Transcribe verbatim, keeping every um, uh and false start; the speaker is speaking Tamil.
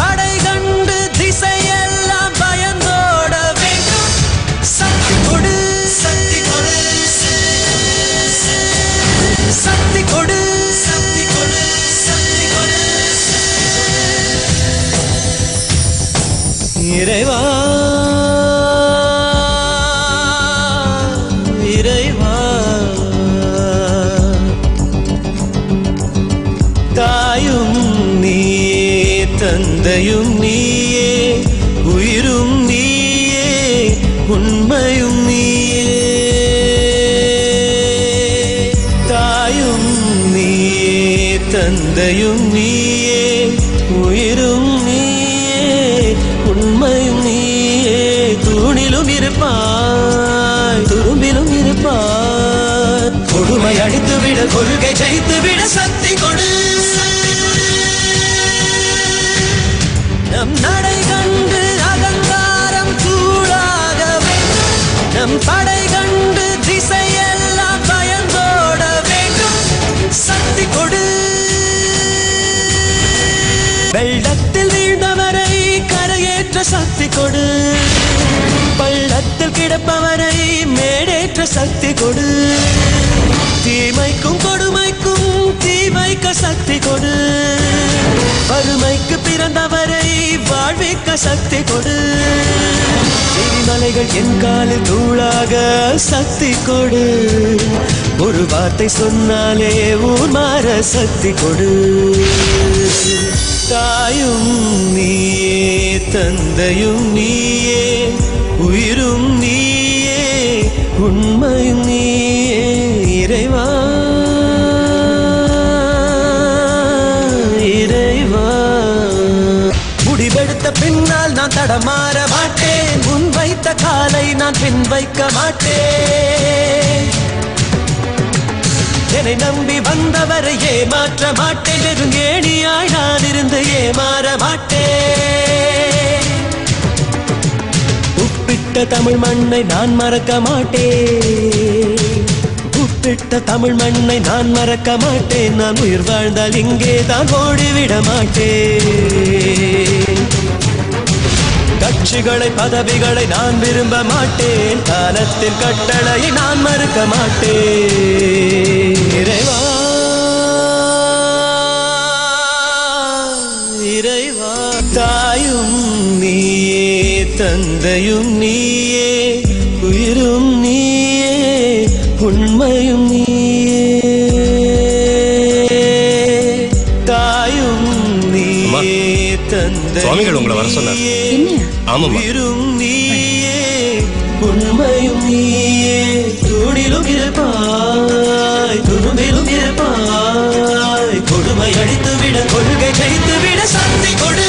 படை கண்டு திசையெல்லாம் பயந்தோட வேண்டும். சக்தி கொடு, சக்தி கொடு, சக்தி கொடு, சக்தி கொடு, சக்தி கொடு. இறைவா இறைவா தாயும் நீயே தந்தையும் நீயே உயிரும் நீயே உண்மையும் நீயே. தாயும் நீயே தந்தையும் நீயே உயிரும் நீயே உண்மையும் நீயே. தூணிலும் இருப்பாய் துரும்பிலும் இருப்பாய். கொடுமை அடித்து விட கொள்கை ஜெயித்து விட சக்தி கொடு. நம் நடை கண்டு அகங்காரம் சூடாக வேண்டும். நம் படை கண்டு திசையெல்லாம் பயந்தோட வேண்டும். சக்தி கொடு. வெள்ளத்தில் வீழ்ந்தவரை கரையேற்ற சக்தி கொடு. பள்ளத்தில் கிடப்பவரை மேடேற்ற சக்தி கொடு. தீமைக்கும் கொடுமைக்கும் தீமைக்க சக்தி கொடு. வறுமைக்கு பிறந்தவரை வாழ்விக்க சக்தி கொடு. எரிமலைகள் என் காலில் தூளாக சக்தி கொடு. ஒரு வார்த்தை சொன்னாலே ஊர் மாற சக்தி கொடு. தாயும் நீயே தந்தையும் நீயே உயிரும் நீயே உண்மையும் நீயே. இறைவா இறைவா முடிவெடுத்த பின்னால் நான் தடமாற மாட்டேன். முன் வைத்த காலை நான் பின் வைக்க மாட்டேன். என்னை நம்பி வந்தவரை ஏமாற்ற மாட்டேன். நெருங்கேணியாய் நான் இருந்து ஏமாற மாட்டேன். உப்பிட்ட தமிழ் மண்ணை நான் மறக்க மாட்டேன். உப்பிட்ட தமிழ் மண்ணை நான் மறக்க மாட்டேன். நான் உயிர் வாழ்ந்தால் இங்கே தான் ஓடிவிட மாட்டேன். கட்சிகளை பதவிகளை நான் விரும்ப மாட்டேன். காலத்தின் கட்டளையை நான் மறுக்க மாட்டேன். இறைவா இறைவா தாயும் நீயே தந்தையும் நீயே உயிரும் நீயே உண்மையும் நீயே. தாயும் நீயே தந்தையும் உங்களை வர சொன்னார். உயிரும் நீயே உண்மையும் நீயே. தூணிலும் இருப்பாய் துரும்பிலும் இருப்பாய். கொடுமை அடித்து விட கொள்கை ஜெயித்து விட சக்தி கொடு.